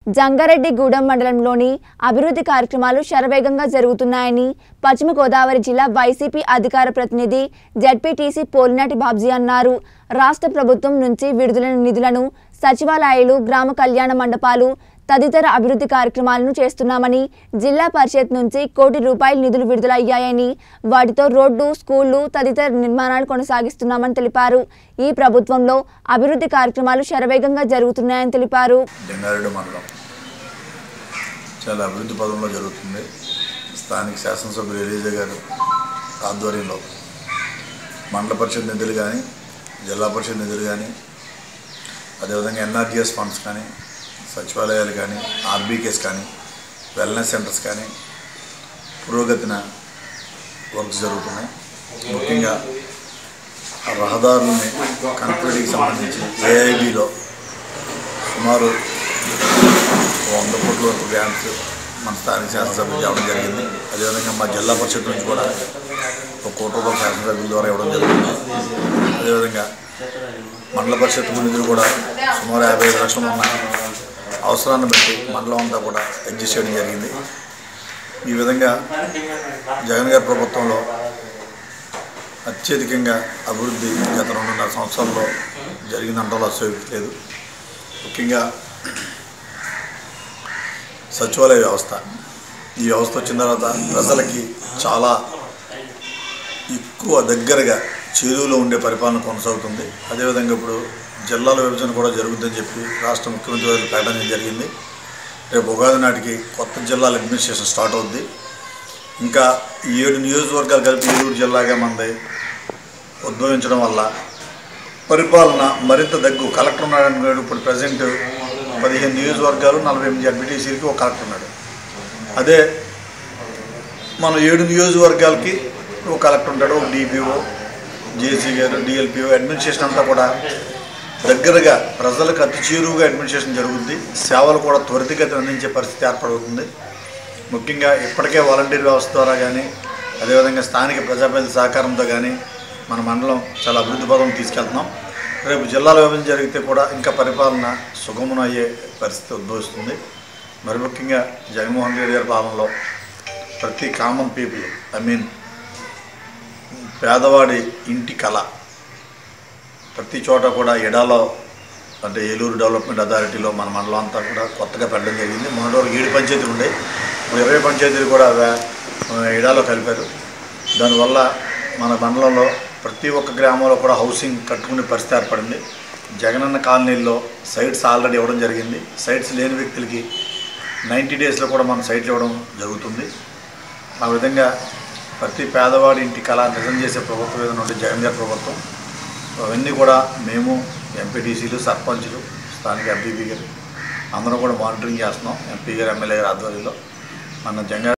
జంగారెడ్డిగూడెం మండలంలోని అభివృద్ధి కార్యక్రమాలు శరవేగంగా జరుగుతున్నాయని పశ్చిమ గోదావరి జిల్లా వైసీపీ అధికార ప్రతినిధి జెడ్పీటీసీ పోలినాటి బాబ్జీ అన్నారు. రాష్ట్ర ప్రభుత్వం నుంచి విడుదలైన నిధులను సచివాలయాలు, గ్రామ కళ్యాణ మండపాలు తదితర అభివృద్ధి కార్యక్రమాలను చేస్తున్నామని, జిల్లా పరిషత్ నుంచి ₹1 కోటి నిధులు విడుదల అయ్యాయని, వాటితో రోడ్డు, స్కూళ్లు తదితర నిర్మాణాలు కొనసాగిస్తున్నామని తెలిపారు. ఈ ప్రభుత్వంలో అభివృద్ధి కార్యక్రమాలు శరవేగంగా జరుగుతున్నాయని తెలిపారు. చాలా అభివృద్ధి పదంలో జరుగుతుంది. స్థానిక శాసనసభ్యులు ఎలీజా గారు ఆధ్వర్యంలో మండల పరిషత్ నిధులు కానీ, జిల్లా పరిషత్ నిధులు కానీ, అదేవిధంగా ఎన్ఆర్జీఎస్ ఫండ్స్ కానీ, సచివాలయాలు కానీ, ఆర్బీకేస్ కానీ, వెల్నెస్ సెంటర్స్ కానీ పురోగతిన వర్క్స్ జరుగుతున్నాయి. ముఖ్యంగా రహదారులని కనెక్టివిటీకి సంబంధించి ఏఐబీలో సుమారు 100 కోట్ల వరకు గ్రాంట్స్ మన స్థానిక శాసనసభ్యులు ఇవ్వడం జరిగింది. అదేవిధంగా మా జిల్లా పరిషత్ నుంచి కూడా ₹1 కోటి శాసనసభ్యుల ద్వారా ఇవ్వడం జరిగింది. అదేవిధంగా మండల పరిషత్ నిధులు కూడా సుమారు 55 లక్షలు ఉన్న అవసరాన్ని బట్టి మండలం అంతా కూడా అడ్జస్ట్ చేయడం జరిగింది. ఈ విధంగా జగన్ గారి ప్రభుత్వంలో అత్యధికంగా అభివృద్ధి గత 2.5 సంవత్సరాల్లో జరిగిందంటలో అసలు లేదు. ముఖ్యంగా సచివాలయ వ్యవస్థ, ఈ వ్యవస్థ వచ్చిన తర్వాత ప్రజలకి చాలా ఎక్కువ దగ్గరగా చేరువలో ఉండే పరిపాలన కొనసాగుతుంది. అదేవిధంగా ఇప్పుడు జిల్లాల విభజన కూడా జరుగుతుందని చెప్పి రాష్ట్ర ముఖ్యమంత్రి గారు ప్రకటన జరిగింది. రేపు ఉగాది నాటికి కొత్త జిల్లాల అడ్మినిస్ట్రేషన్ స్టార్ట్ అవుద్ది. ఇంకా 7 నియోజకవర్గాలు కలిపి ఏలూరు జిల్లాగా మనది ఉద్భవించడం వల్ల పరిపాలన మరింత కలెక్టర్ ఉన్నాడు. ఇప్పుడు ప్రజెంట్ 15 నియోజకవర్గాలు, 48 జడ్పీటీసీలకి ఒక కలెక్టర్ ఉన్నాడు. అదే మనం 7 నియోజకవర్గాలకి ఒక కలెక్టర్ ఉంటాడు, ఒక డిపిఓ, జేసీ గారు, డిఎల్పిఓ. అడ్మినిస్ట్రేషన్ అంతా కూడా దగ్గరగా ప్రజలకు అతి చేరువుగా అడ్మినిస్ట్రేషన్ జరుగుతుంది. సేవలు కూడా త్వరితగతిన అందించే పరిస్థితి ఏర్పడుతుంది. ముఖ్యంగా ఇప్పటికే వాలంటీర్ వ్యవస్థ ద్వారా కానీ, అదేవిధంగా స్థానిక ప్రజాప్రతినిధుల సహకారంతో కానీ మన మండలం చాలా అభివృద్ధి పదం తీసుకెళ్తున్నాం. రేపు జిల్లాల విభజన జరిగితే కూడా ఇంకా పరిపాలన సుగమనం అయ్యే పరిస్థితి ఉద్భవిస్తుంది. మరి ముఖ్యంగా జగన్మోహన్ రెడ్డి గారి పాలనలో ప్రతి కామన్ పీపుల్, పేదవాడి ఇంటి కళ ప్రతి చోట కూడా ఎడాలో, అంటే ఏలూరు డెవలప్మెంట్ అథారిటీలో మన మండలం అంతా కూడా కొత్తగా పెట్టడం జరిగింది. మొన్నటి వరకు 7 పంచాయతీలు ఉండే, 20 పంచాయతీలు కూడా ఎడాలో కలిపారు. దానివల్ల మన మండలంలో ప్రతి ఒక్క గ్రామంలో కూడా హౌసింగ్ కట్టుకునే పరిస్థితి ఏర్పడింది. జగనన్న కాలనీల్లో సైట్స్ ఆల్రెడీ ఇవ్వడం జరిగింది. సైట్స్ లేని వ్యక్తులకి 90 డేస్లో కూడా మనం సైట్లు ఇవ్వడం జరుగుతుంది. ఆ విధంగా ప్రతి పేదవాడి ఇంటి కళ నిజం చేసే ప్రభుత్వం ఏదైనా ఉంటే జగన్ గారి ప్రభుత్వం. అవన్నీ కూడా మేము ఎంపీటీసీలు, సర్పంచులు, స్థానిక ఎంపీపీ గారు అందరం కూడా మానిటరింగ్ చేస్తున్నాం. ఎంపీ గారు, ఎమ్మెల్యే గారి ఆధ్వర్యంలో మన జంగారెడ్డి